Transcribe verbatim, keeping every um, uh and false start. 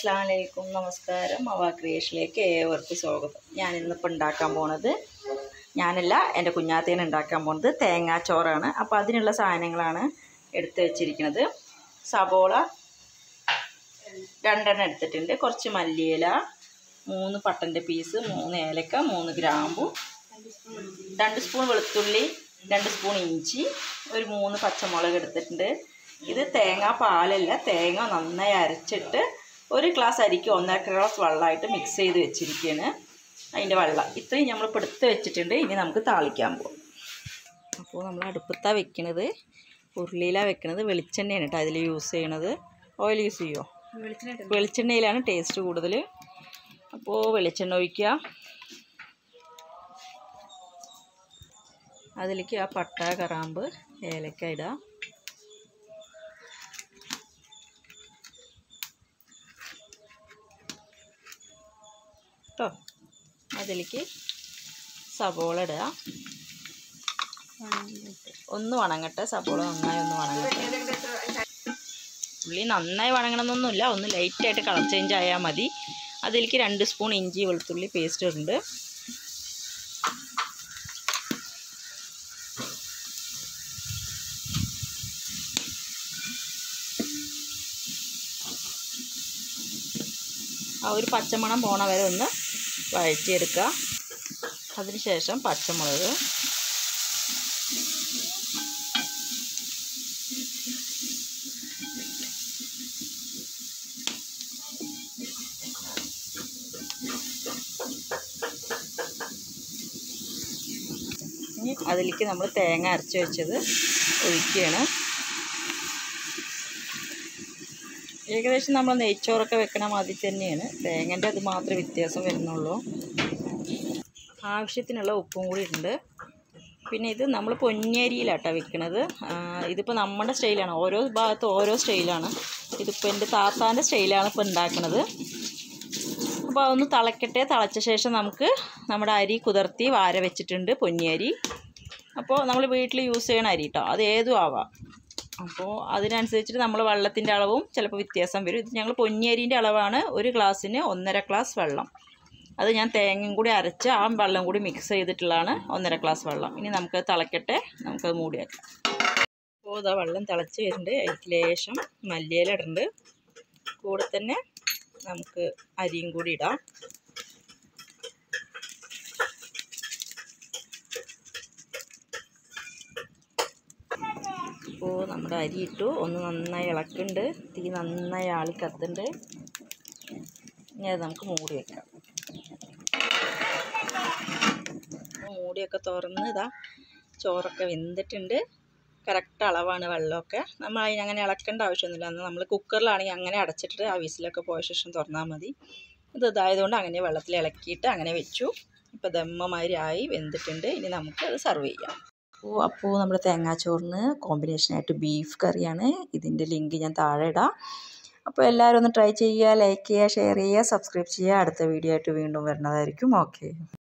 അസ്സലാമു അലൈക്കും നമസ്കാരം മവാ ക്രിയേഷനിലേക്ക് ഏവർക്കും സ്വാഗതം. ഞാൻ ഇന്നിപ്പോൾ ഉണ്ടാക്കാൻ പോണത് ഞാനല്ല എൻ്റെ കുഞ്ഞാത്തേന് ഉണ്ടാക്കാൻ പോണത് തേങ്ങാച്ചോറാണ്. അപ്പോൾ അതിനുള്ള സാധനങ്ങളാണ് എടുത്ത് വെച്ചിരിക്കുന്നത്. സബോള രണ്ടെണ്ണം എടുത്തിട്ടുണ്ട്, കുറച്ച് മല്ലിയില, മൂന്ന് പട്ടൻ്റെ പീസ്, മൂന്ന് ഏലക്ക, മൂന്ന് ഗ്രാമ്പു, രണ്ട് സ്പൂൺ വെളുത്തുള്ളി, രണ്ട് സ്പൂൺ ഇഞ്ചി, ഒരു മൂന്ന് പച്ചമുളക് എടുത്തിട്ടുണ്ട്. ഇത് തേങ്ങ പാലല്ല, തേങ്ങ നന്നായി അരച്ചിട്ട് ഒരു ഗ്ലാസ് അരിക്ക് ഒന്നര ഗ്ലാസ് വെള്ളമായിട്ട് മിക്സ് ചെയ്ത് വെച്ചിരിക്കുകയാണ്. അതിൻ്റെ വെള്ളം ഇത്രയും നമ്മളിപ്പോൾ എടുത്ത് വെച്ചിട്ടുണ്ട്. ഇനി നമുക്ക് താളിക്കാൻ പോകും. അപ്പോൾ നമ്മൾ അടുപ്പത്താണ് വെക്കുന്നത്, ഉരുളിയിലാണ് വെക്കുന്നത്. വെളിച്ചെണ്ണയാണ് കേട്ടോ അതിൽ യൂസ് ചെയ്യണത്. ഓയിൽ യൂസ് ചെയ്യുമോ? വെളിച്ചെണ്ണയിലാണ് ടേസ്റ്റ് കൂടുതൽ. അപ്പോൾ വെളിച്ചെണ്ണ ഒഴിക്കുക. അതിലേക്ക് ആ പട്ട, കറാമ്പ്, ഏലക്ക ഇടുക. കേട്ടോ, അതിലേക്ക് സബോള ഇടുക. ഒന്ന് വണങ്ങട്ടെ, സബോള നന്നായി ഒന്ന് വണങ്ങട്ടെ. ഉള്ളി നന്നായി വണങ്ങണമെന്നൊന്നുമില്ല, ഒന്ന് ലൈറ്റായിട്ട് കളർ ചേഞ്ച് ആയാൽ മതി. അതിലേക്ക് രണ്ട് സ്പൂൺ ഇഞ്ചി വെളുത്തുള്ളി പേസ്റ്റ് ഉണ്ട്. ആ ഒരു പച്ചമണം പോണ വരെ ഒന്ന് വഴറ്റിയെടുക്കുക. അതിനുശേഷം പച്ചമുളക്, ഇനി അതിലേക്ക് നമ്മൾ തേങ്ങ അരച്ച് വെച്ചത് ഒഴിക്കുകയാണ്. ഏകദേശം നമ്മൾ നെയ്ച്ചോറൊക്കെ വെക്കണ മാതിരി തന്നെയാണ്, തേങ്ങൻ്റെ അത് മാത്രമേ വ്യത്യാസം വരുന്നുള്ളൂ. ആവശ്യത്തിനുള്ള ഉപ്പും കൂടി ഉണ്ട്. പിന്നെ ഇത് നമ്മൾ പൊന്നിയരിയിലാട്ടോ വെക്കണത്. ഇതിപ്പോൾ നമ്മുടെ സ്റ്റൈലാണ്, ഓരോ ഭാഗത്തും ഓരോ സ്റ്റൈലാണ്. ഇതിപ്പോൾ എൻ്റെ താത്താൻ്റെ സ്റ്റൈലാണ് ഇപ്പോൾ ഉണ്ടാക്കുന്നത്. അപ്പോൾ അതൊന്ന് തിളക്കട്ടെ. തിളച്ച ശേഷം നമുക്ക് നമ്മുടെ അരി കുതിർത്തി വാര വെച്ചിട്ടുണ്ട്, പൊന്നിയരി. അപ്പോൾ നമ്മൾ വീട്ടിൽ യൂസ് ചെയ്യണ അരി കേട്ടോ, അത് ഏതും ആവാം. അപ്പോൾ അതിനനുസരിച്ചിട്ട് നമ്മൾ വെള്ളത്തിൻ്റെ അളവും ചിലപ്പോൾ വ്യത്യാസം വരും. ഇത് ഞങ്ങൾ പൊന്നിയരിൻ്റെ അളവാണ്, ഒരു ഗ്ലാസ്സിന് ഒന്നര ഗ്ലാസ് വെള്ളം. അത് ഞാൻ തേങ്ങയും കൂടി അരച്ച് ആ വെള്ളം കൂടി മിക്സ് ചെയ്തിട്ടുള്ളതാണ് ഒന്നര ഗ്ലാസ് വെള്ളം. ഇനി നമുക്കത് തിളക്കട്ടെ, നമുക്കത് മൂടി വെക്കാം. അപ്പോൾ ഇതാ വെള്ളം തിളച്ച് വരുന്നുണ്ട്. അതിലേക്ക് ലേശം മല്ലിയില ഇടുന്നുണ്ട്. കൂടെ തന്നെ നമുക്ക് അരിയും കൂടി ഇടാം. അപ്പോൾ നമ്മുടെ അരി ഇട്ടു, ഒന്ന് നന്നായി ഇളക്കുന്നുണ്ട്. തീ നന്നായി ആളി കത്തുന്നുണ്ട്. ഇനി അത് നമുക്ക് മൂടി വെക്കാം. മൂടിയൊക്കെ തുറന്ന് ഇതാ ചോറൊക്കെ വെന്തിട്ടുണ്ട്. കറക്റ്റ് അളവാണ് വെള്ളമൊക്കെ. നമ്മൾ അതിന് അങ്ങനെ ഇളക്കേണ്ട ആവശ്യമൊന്നുമില്ല. അന്ന് നമ്മൾ കുക്കറിലാണെങ്കിൽ അങ്ങനെ അടച്ചിട്ട് ആ വിസിലൊക്കെ പോയ ശേഷം തുറന്നാൽ മതി. ഇത് ഇതായതുകൊണ്ട് അങ്ങനെ വെള്ളത്തിൽ ഇളക്കിയിട്ട് അങ്ങനെ വെച്ചു. ഇപ്പോൾ ദമ്മമാതിരി ആയി വെന്തിട്ടുണ്ട്. ഇനി നമുക്ക് അത് സെർവ് ചെയ്യാം. അപ്പോൾ അപ്പോൾ നമ്മുടെ തേങ്ങാച്ചോറിന് കോമ്പിനേഷനായിട്ട് ബീഫ് കറിയാണ്. ഇതിൻ്റെ ലിങ്ക് ഞാൻ താഴെ ഇടാം. അപ്പോൾ എല്ലാവരും ഒന്ന് ട്രൈ ചെയ്യുക, ലൈക്ക് ചെയ്യുക, ഷെയർ ചെയ്യുക, സബ്സ്ക്രൈബ് ചെയ്യുക. അടുത്ത വീഡിയോ ആയിട്ട് വീണ്ടും വരുന്നതായിരിക്കും. ഓക്കെ.